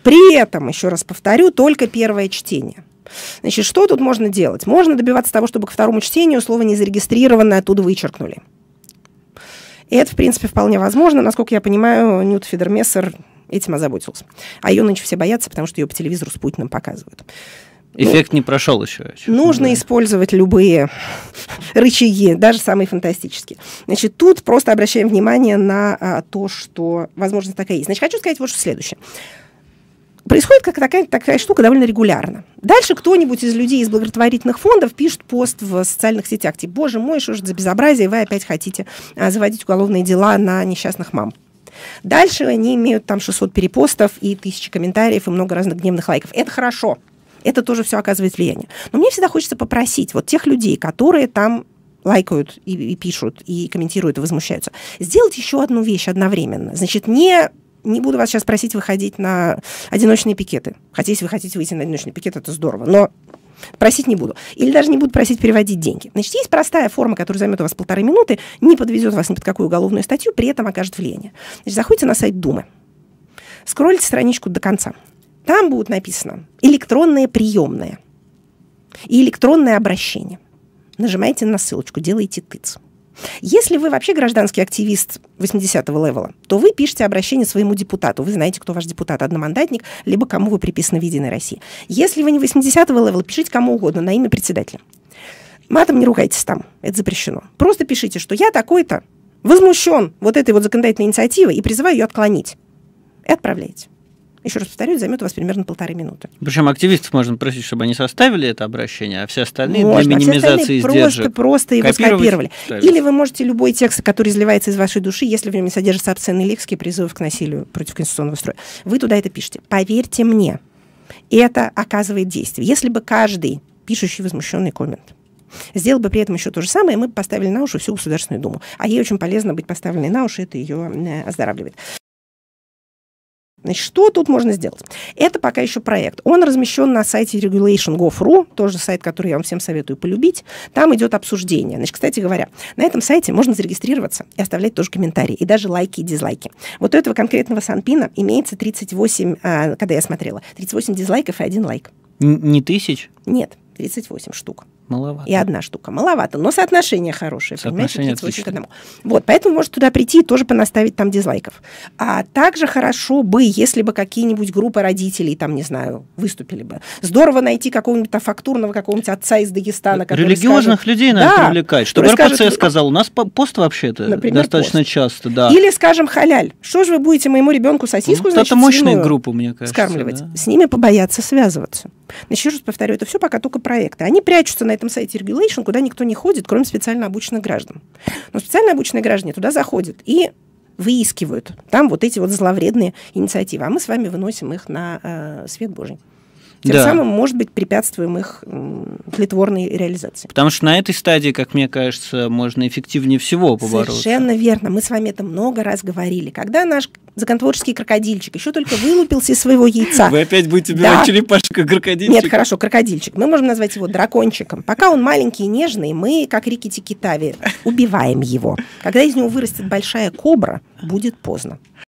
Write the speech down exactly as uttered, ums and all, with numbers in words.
При этом, еще раз повторю, только первое чтение. Значит, что тут можно делать? Можно добиваться того, чтобы ко второму чтению слово «незарегистрированное» оттуда вычеркнули. И это, в принципе, вполне возможно. Насколько я понимаю, Нют Фидермессер этим озаботился. А ее нынче все боятся, потому что ее по телевизору с Путиным показывают. Эффект ну, не прошел еще. Нужно да. использовать любые рычаги, даже самые фантастические. Значит, тут просто обращаем внимание на а, то, что возможность такая есть. Значит, хочу сказать вот что следующее. Происходит как такая, такая штука довольно регулярно. Дальше кто-нибудь из людей из благотворительных фондов пишет пост в социальных сетях, типа, боже мой, что же за безобразие, вы опять хотите а, заводить уголовные дела на несчастных мам. Дальше они имеют там шестьсот перепостов и тысячи комментариев и много разных гневных лайков. Это хорошо. Это тоже все оказывает влияние. Но мне всегда хочется попросить вот тех людей, которые там лайкают и, и пишут, и комментируют, и возмущаются, сделать еще одну вещь одновременно. Значит, не... Не буду вас сейчас просить выходить на одиночные пикеты. Хотя, если вы хотите выйти на одиночный пикет, это здорово. Но просить не буду. Или даже не буду просить переводить деньги. Значит, есть простая форма, которая займет у вас полторы минуты, не подвезет вас ни под какую уголовную статью, при этом окажет влияние. Значит, заходите на сайт Думы. Скроллите страничку до конца. Там будет написано «электронное приемное» и «электронное обращение». Нажимаете на ссылочку, делаете тыц. Если вы вообще гражданский активист восьмидесятого левела, то вы пишете обращение своему депутату. Вы знаете, кто ваш депутат, одномандатник, либо кому вы приписаны в «Единой России». Если вы не восьмидесятого левела, пишите кому угодно на имя председателя. Матом не ругайтесь там, это запрещено. Просто пишите, что я такой-то возмущен вот этой вот законодательной инициативой и призываю ее отклонить. И отправляете. Еще раз повторю, займет у вас примерно полторы минуты. Причем активистов можно просить, чтобы они составили это обращение, а все остальные можно, для минимизации а издержек просто, просто его скопировали. Ставить. Или вы можете любой текст, который изливается из вашей души, если в нем не содержатся обсценные лексики, призывов к насилию против конституционного строя, вы туда это пишете. Поверьте мне, это оказывает действие. Если бы каждый пишущий возмущенный коммент сделал бы при этом еще то же самое, мы бы поставили на уши всю Государственную Думу. А ей очень полезно быть поставленной на уши, это ее оздоравливает. Значит, что тут можно сделать? Это пока еще проект. Он размещен на сайте regulation точка gov точка ru, тоже сайт, который я вам всем советую полюбить. Там идет обсуждение. Значит, кстати говоря, на этом сайте можно зарегистрироваться и оставлять тоже комментарии, и даже лайки и дизлайки. Вот у этого конкретного санпина имеется тридцать восемь, а, когда я смотрела, тридцать восемь дизлайков и один лайк. Не тысяч? Нет, тридцать восемь штук. Маловато. И одна штука. Маловато, но соотношение хорошее. Соотношение понимаете, тридцать восемь к одному. Вот, поэтому можете туда прийти и тоже понаставить там дизлайков. А также хорошо бы, если бы какие-нибудь группы родителей, там, не знаю, выступили бы. Здорово найти какого-нибудь фактурного, какого-нибудь отца из Дагестана, который религиозных скажет, людей надо да, привлекать. Чтобы эр пэ цэ сказал, у нас пост вообще-то например, достаточно пост. часто. Да. Или, скажем, халяль. Что же вы будете моему ребенку сосиску, ну, значит, это мощная группа, мне кажется. Скармливать. Да. С ними побояться связываться. Значит, еще раз повторю, это все пока только проекты. Они прячутся на этом сайте Regulation, куда никто не ходит, кроме специально обученных граждан. Но специально обученные граждане туда заходят и выискивают там вот эти вот зловредные инициативы. А мы с вами выносим их на э, свет Божий. Тем да. самым, может быть, препятствуем их тлетворной реализации. Потому что на этой стадии, как мне кажется, можно эффективнее всего побороться. Совершенно верно. Мы с вами это много раз говорили. Когда наш законотворческий крокодильчик еще только вылупился из своего яйца. Вы опять будете убивать да. черепашка крокодильчик? Нет, хорошо, крокодильчик. Мы можем назвать его дракончиком. Пока он маленький и нежный, мы, как Рикки-Тикки-Тави, убиваем его. Когда из него вырастет большая кобра, будет поздно.